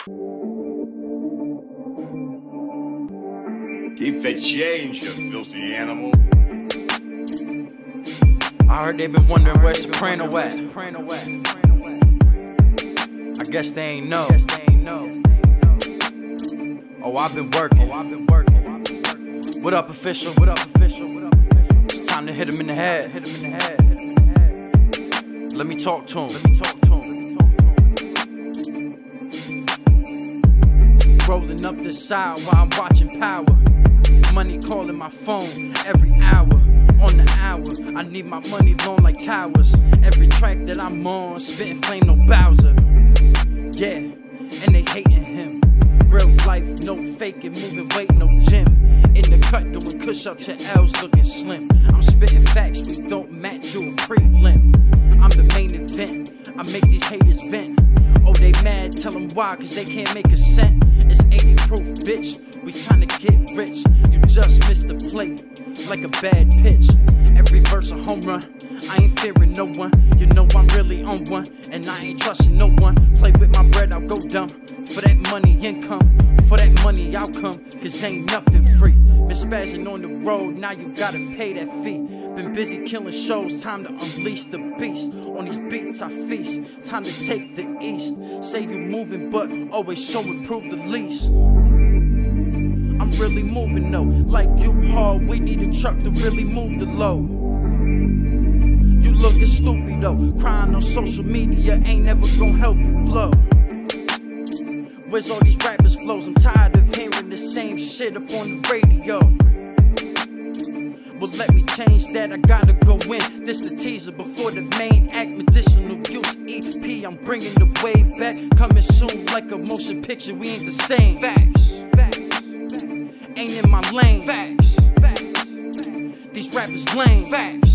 Keep the change, you filthy animal. I heard they've been wondering where's Soprano at. I guess they ain't know. Oh, I've been working. What up, official? It's time to hit him in the head. Let me talk to him. Rolling up the side while I'm watching Power. Money calling my phone every hour. On the hour, I need my money long like towers. Every track that I'm on, spitting flame, no Bowser. Yeah, and they hating him. Real life, no faking, moving weight, no gym. In the cut, doing push-ups, your L's looking slim. I'm spitting facts, we don't match you a prelim. I'm the main event, I make these haters vent. Oh, they mad, tell them why, cause they can't make a cent. It's 80 proof, bitch, we tryna get rich. You just missed the plate, like a bad pitch. Every verse a home run, I ain't fearing no one. You know I'm really on one, and I ain't trusting no one. Play with my bread, I'll go dumb. For that money income, for that money outcome, cause ain't nothing free. Been spazzing on the road, now you gotta pay that fee. Been busy killing shows, time to unleash the beast. On these beats I feast, time to take the east. Say you moving but always show and prove the least. I'm really moving though, like you hard, we need a truck to really move the load. You looking stupid though, crying on social media ain't never gonna help you blow. Where's all these rappers' flows? I'm tired of hearing the same shit up on the radio. Well, let me change that, I gotta go in. This the teaser before the main act. Medicinal use EP, I'm bringing the wave back. Coming soon like a motion picture, we ain't the same. Facts. Ain't in my lane. Facts. These rappers lame. Facts.